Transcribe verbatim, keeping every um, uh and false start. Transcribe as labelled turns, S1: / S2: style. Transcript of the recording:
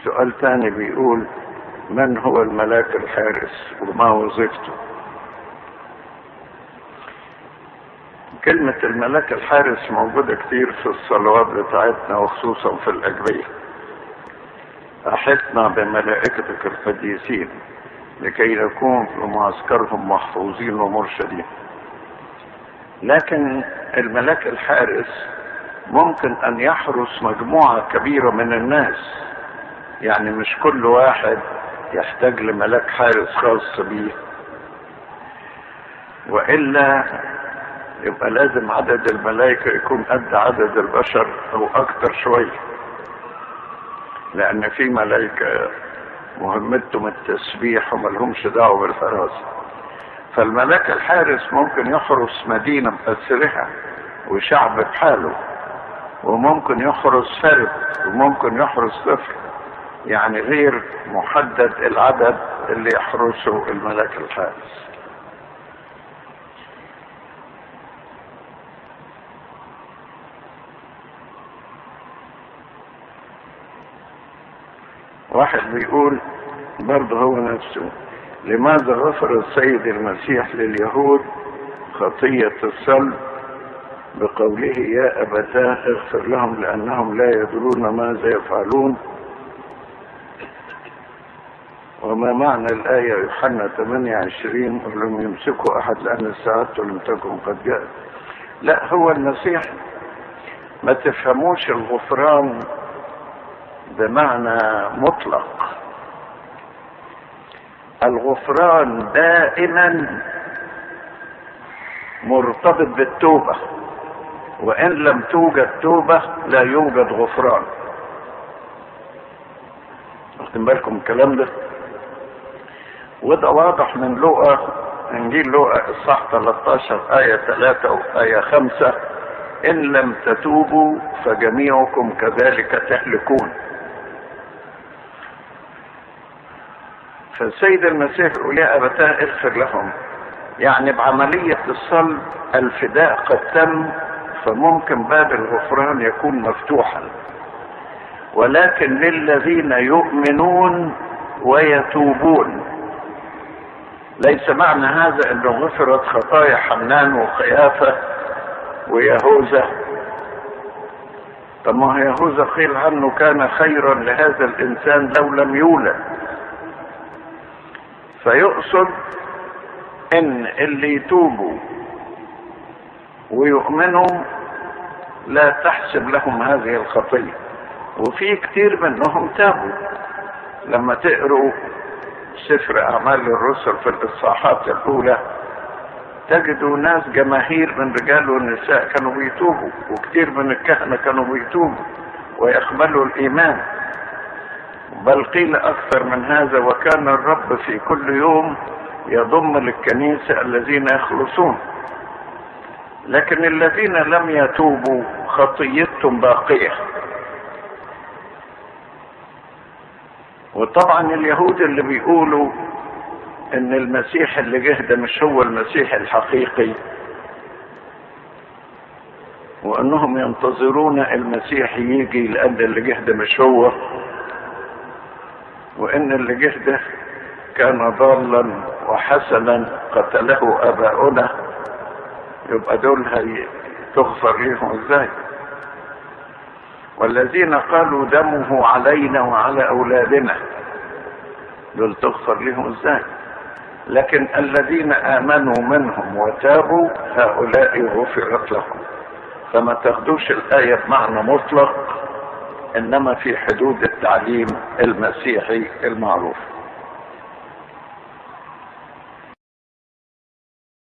S1: سؤال تاني بيقول: من هو الملاك الحارس وما وظيفته؟ كلمة الملاك الحارس موجودة كتير في الصلوات بتاعتنا وخصوصا في الأجبية. أحطنا بملائكتك القديسين لكي نكون في معسكرهم محفوظين ومرشدين. لكن الملاك الحارس ممكن أن يحرس مجموعة كبيرة من الناس، يعني مش كل واحد يحتاج لملاك حارس خاص بيه، وإلا يبقى لازم عدد الملائكة يكون قد عدد البشر أو أكتر شوية، لأن في ملائكة مهمتهم التسبيح وملهمش دعوة بالحراسة. فالملاك الحارس ممكن يحرس مدينة بأسرها وشعب بحاله، وممكن يحرس فرد، وممكن يحرس طفل، يعني غير محدد العدد اللي يحرسه الملاك الحارس. واحد بيقول برضه هو نفسه: لماذا غفر السيد المسيح لليهود خطية الصلب بقوله: يا أبتاه اغفر لهم لأنهم لا يدرون ماذا يفعلون؟ وما معنى الآية يوحنا ثمانية وعشرين: ولم يمسكوا أحد لأن الساعة لم تكن قد جاءت؟ لا، هو المسيح ما تفهموش الغفران بمعنى مطلق. الغفران دائما مرتبط بالتوبة، وإن لم توجد توبة لا يوجد غفران. واخدين بالكم الكلام ده؟ وده واضح من لوقا، انجيل لوقا اصحاح ثلاثة عشر آية ثلاثة وآية خمسة: إن لم تتوبوا فجميعكم كذلك تهلكون. فالسيد المسيح يقول: يا أبتاه اغفر لهم، يعني بعملية الصلب الفداء قد تم، فممكن باب الغفران يكون مفتوحا، ولكن للذين يؤمنون ويتوبون. ليس معنى هذا انه غفرت خطايا حنان وقيافة ويهوذا. طب ما يهوذا قيل عنه كان خيرا لهذا الانسان لو لم يولد. فيقصد ان اللي يتوبوا ويؤمنوا لا تحسب لهم هذه الخطية، وفي كتير منهم تابوا. لما تقروا سفر اعمال الرسل في الاصحاحات الاولى تجدوا ناس جماهير من رجال ونساء كانوا بيتوبوا، وكتير من الكهنة كانوا بيتوبوا ويقبلوا الايمان. بل قيل اكثر من هذا: وكان الرب في كل يوم يضم للكنيسة الذين يخلصون. لكن الذين لم يتوبوا خطيتهم باقية. وطبعا اليهود اللي بيقولوا ان المسيح اللي جه ده مش هو المسيح الحقيقي، وانهم ينتظرون المسيح يجي لان اللي جه ده مش هو، وان اللي جه ده كان ضالا وحسنا قتله اباؤنا، يبقى دول هي تغفر لهم ازاي؟ والذين قالوا دمه علينا وعلى اولادنا، دول تغفر لهم ازاي؟ لكن الذين امنوا منهم وتابوا هؤلاء غفرت لهم. فما تاخدوش الايه بمعنى مطلق، انما في حدود التعليم المسيحي المعروف.